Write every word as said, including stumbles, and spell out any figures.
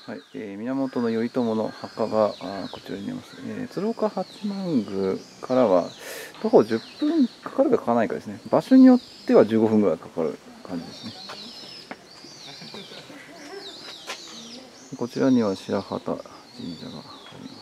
はい、えー、源頼朝の墓があこちらにあります、えー、鶴岡八幡宮からは徒歩じゅっぷんかかるかかかないかですね。場所によってはじゅうごふんぐらいかかる感じですね。こちらには白旗神社があります。